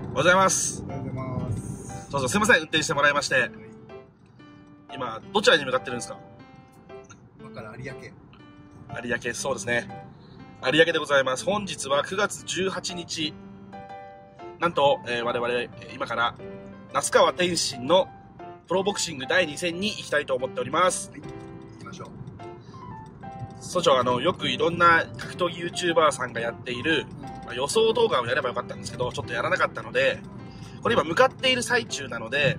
おはようございます。 おはようございます。 どうぞすいません、運転してもらいまして。今、どちらに向かってるんですか？ 今から有明。 有明、そうですね。有明でございます。本日は9月18日。なんと、我々、今から、那須川天心のプロボクシング第2戦に行きたいと思っております。 はい、行きましょう。 総長、よくいろんな格闘技 YouTuber さんがやっている、予想動画をやればよかったんですけど、ちょっとやらなかったので、これ今向かっている最中なので、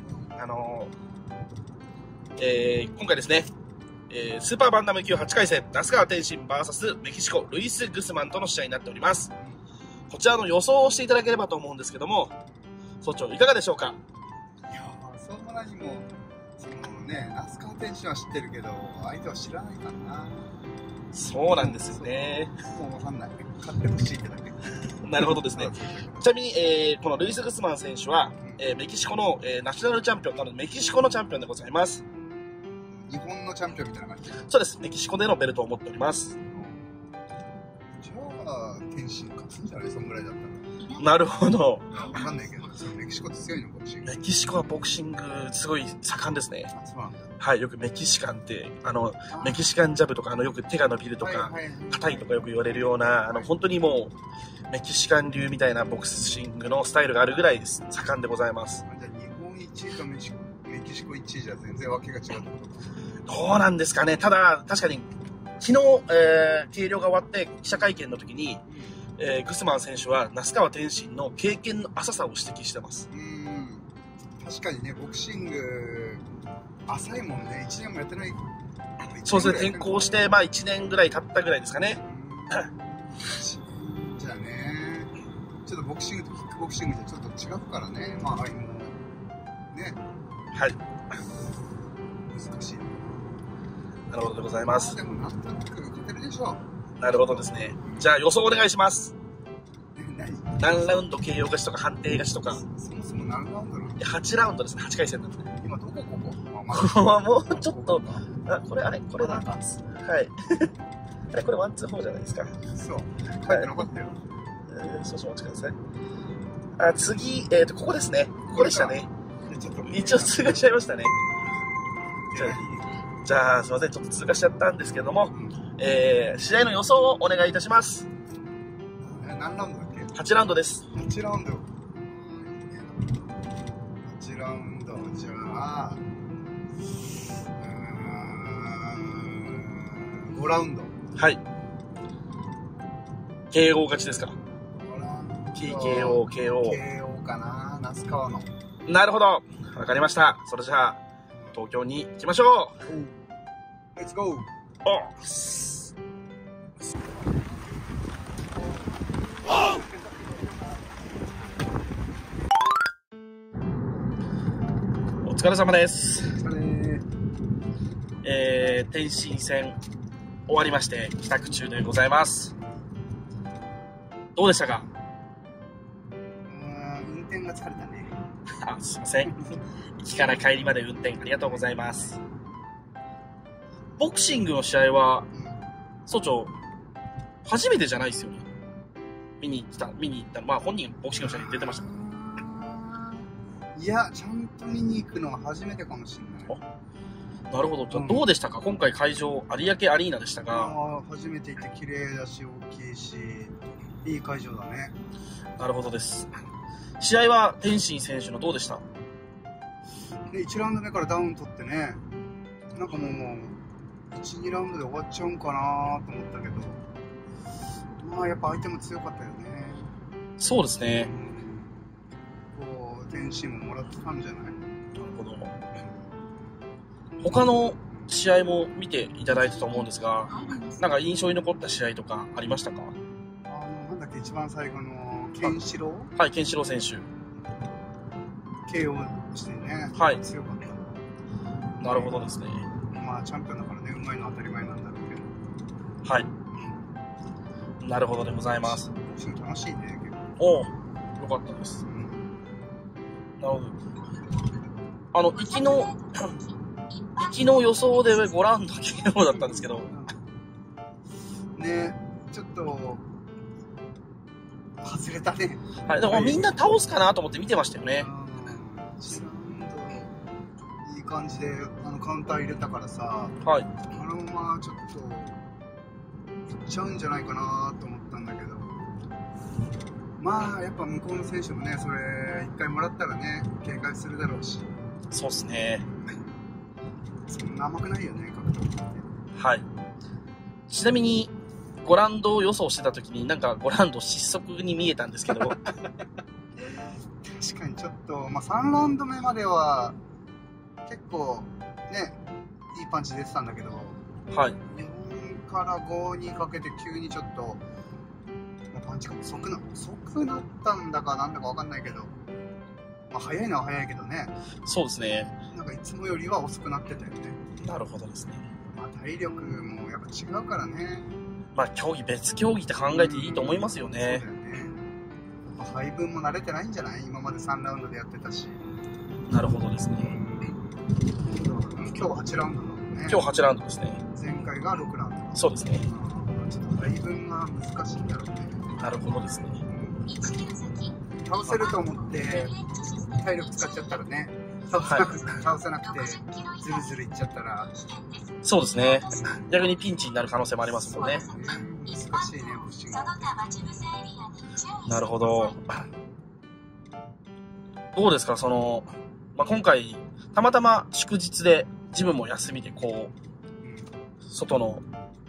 今回ですね、スーパーバンダム級8回戦、那須川天心 VS メキシコ、ルイス・グスマンとの試合になっております。こちらの予想をしていただければと思うんですけども、総長いかがでしょうか？ いやー、そうも何も、そのね、那須川天心は知ってるけど、相手は知らないからな。 そうなんですよね。 もうわかんない。勝ってほしいってだけ。 なるほどですね。ちなみに、このルイス・グスマン選手は、メキシコの、ナショナルチャンピオンなので、メキシコのチャンピオンでございます。 日本のチャンピオンみたいな感じ？ そうです。メキシコでのベルトを持っております。 じゃあ、天心勝つんじゃない？そんぐらいだったら。 なるほど。 わかんないけど、メキシコって強いの？ボクシング。 メキシコはボクシングすごい盛んですね。 あ、そうなんだ。 はい、よくメキシカンって、メキシカンジャブとか、よく手が伸びるとか、硬いとかよく言われるような、本当にもう、メキシカン流みたいなボクシングのスタイルがあるぐらい盛んでございます。 じゃあ、日本1位とメキシコ1位じゃ全然訳が違うってことか。 どうなんですかね。ただ、確かに、昨日、計量が終わって記者会見の時に、グスマン選手は那須川天心の経験の浅さを指摘してます。 確かにね、ボクシング浅いもんね。1年もやってない。 そうですね、転校して、1年ぐらい経ったぐらいですかね。 じゃあね、ちょっとボクシングとキックボクシングじゃちょっと違うからね。もうね。 はい。 難しい。 なるほどでございます。 でもなんとなく勝てるでしょう。なるほどですね。じゃあ予想お願いします。何ラウンド KO 勝ちとか判定勝ちとか。 そもそも何ラウンドなの ？8ラウンドですね。8回戦なんで。 今どこここ？ ここはもうちょっと、これなんか、はい。これワンツー4じゃないですか。 そう。書いてなかったよ。 少々お待ちください。次、ここですね。ここでしたね。一応通過しちゃいましたね。じゃあ、すいません。ちょっと通過しちゃったんですけども、試合の予想をお願いいたします。 何ラウンドだっけ ？8ラウンドです。 8ラウンド。8ラウンド、じゃあ、5ラウンド。 はい。KO 勝ちですか？TKO、KO。 KO かな、那須川の。 なるほど。わかりました。それじゃあ、東京に行きましょう。レッツゴー。 お疲れ様です。 お疲れ。 天心戦終わりまして帰宅中でございます。どうでしたか？ 運転が疲れたね。 すいません。行きから帰りまで運転ありがとうございます。ボクシングの試合は、総長、初めてじゃないですよね。見に行った。本人ボクシングの試合に出てました。 いや、ちゃんと見に行くのは初めてかもしれない。 なるほど。じゃあどうでしたか？今回会場、有明アリーナでしたが。 初めて行って綺麗だし、大きいし、いい会場だね。 なるほどです。試合は天心選手のどうでした？ で、1ラウンド目からダウン取ってね、なんかもう、1、2ラウンドで終わっちゃうんかなと思ったけど、やっぱ相手も強かったよね。 そうですね。 こう、天心ももらってたんじゃない？なるほど。他の試合も見ていただいたと思うんですが、なんか印象に残った試合とかありましたか？ なんだっけ、一番最後のケンシロウ？ はい、ケンシロウ選手。 KO してね、 はい、 強かった。 なるほどですね。 チャンピオンだからね、うまいのは当たり前なんだろうけど。はい。なるほどでございます。 楽しいね、結構。よかったです。なるほど。行きの予想で5ラウンド KO だったんですけど。 ね、ちょっと、 外れたね。 はい。でもみんな倒すかなと思って見てましたよね。 1ラウンド、いい感じで、カウンター入れたからさ、 はい。 ままちょっと、いっちゃうんじゃないかなと思ったんだけど、まあ、やっぱ向こうの選手もね、それ、1回もらったらね、警戒するだろうし。 そうっすね。 そんな甘くないよね、格闘技って。 はい。ちなみに、5ラウンドを予想してた時に、なんか5ラウンド失速に見えたんですけど。 確かにちょっと、まあ3ラウンド目までは、結構、ね、いいパンチ出てたんだけど、 はい。 4から5にかけて急にちょっと、パンチが遅くなったんだかなんだかわかんないけど、まあ早いのは早いけどね。 そうですね。 なんかいつもよりは遅くなってたよね。 なるほどですね。 まあ体力もやっぱ違うからね。 まあ別競技って考えていいと思いますよね。 そうだよね。まあ、配分も慣れてないんじゃない？今まで3ラウンドでやってたし。 なるほどですね。 今日8ラウンドだもんね。 今日8ラウンドですね。 前回が6ラウンド。 そうですね。 ちょっと配分が難しいんだろうね。 なるほどですね。 倒せると思って体力使っちゃったらね、倒せなくてズルズルいっちゃったら、 そうですね。逆にピンチになる可能性もありますもんね。 難しいね、ボクシング。 なるほど。どうですか、まあ、今回たまたま祝日でジムも休みで外の、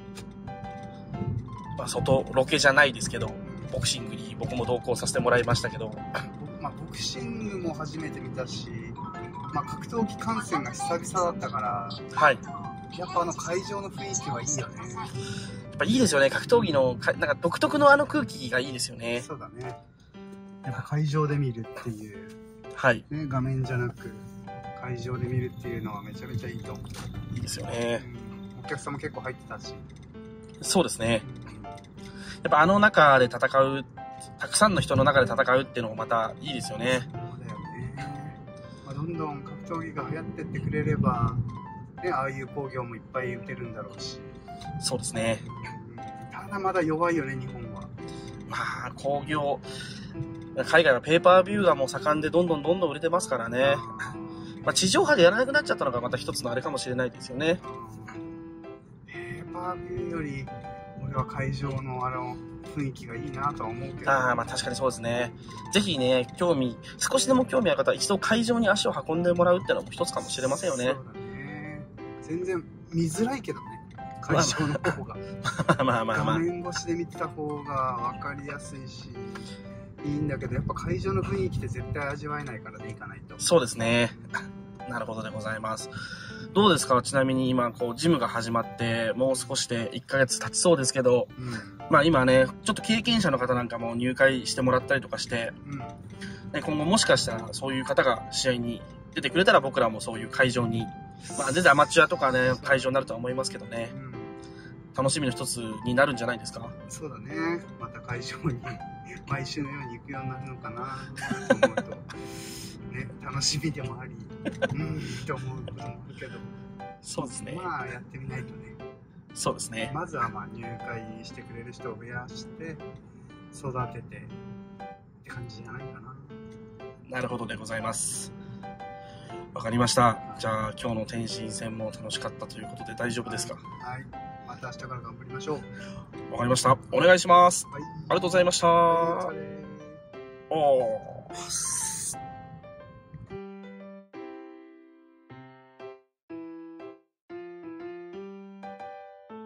まあ、外ロケじゃないですけど、ボクシングに僕も同行させてもらいましたけど、 まあ、ボクシングも初めて見たし、まあ、格闘技観戦が久々だったから、 はい。 やっぱ会場の雰囲気はいいよね。 やっぱいいですよね、格闘技のなんか独特の空気がいいですよね。 そうだね。やっぱ会場で見るっていう、 はい。 ね、画面じゃなく会場で見るっていうのはめちゃめちゃいいと思う。 いいですよね。 お客さんも結構入ってたし。 そうですね。やっぱ中で戦う、たくさんの人の中で戦うっていうのもまたいいですよね。 そうだよね。まあ、どんどん格闘技が流行ってってくれれば、ね、ああいう興行もいっぱい打てるんだろうし。 そうですね。 ただまだ弱いよね、日本は。 まあ、興行、海外はペーパービューがもう盛んでどんどん売れてますからね。まあ、地上波でやらなくなっちゃったのがまた一つのあれかもしれないですよね。 ペーパービューより、俺は会場の雰囲気がいいなとは思うけど。 まあ確かにそうですね。ぜひね、少しでも興味ある方は一度会場に足を運んでもらうっていうのも一つかもしれませんよね。 そうだね。全然見づらいけどね、会場の方が。 まあ。 画面越しで見てた方が分かりやすいし、いいんだけど、やっぱ会場の雰囲気って絶対味わえないからね、行かないと。 そうですね。なるほどでございます。どうですか、ちなみに今、ジムが始まって、もう少しで1ヶ月経ちそうですけど、まあ今ね、ちょっと経験者の方なんかも入会してもらったりとかして、ね、今後もしかしたらそういう方が試合に出てくれたら僕らもそういう会場に、まあ全然アマチュアとかね、会場になるとは思いますけどね、楽しみの一つになるんじゃないですか。 そうだね。また会場に毎週のように行くようになるのかなと思うと、ね、楽しみでもあり、って思うこともあるけど、 そうですね。 まあやってみないとね。 そうですね。 まずはまあ入会してくれる人を増やして育ててって感じじゃないかな。 なるほどでございます。わかりました。じゃあ今日の天心戦も楽しかったということで大丈夫ですか？ はい。また明日から頑張りましょう。 わかりました。お願いします。 はい。 ありがとうございました。 お疲れ。 おー。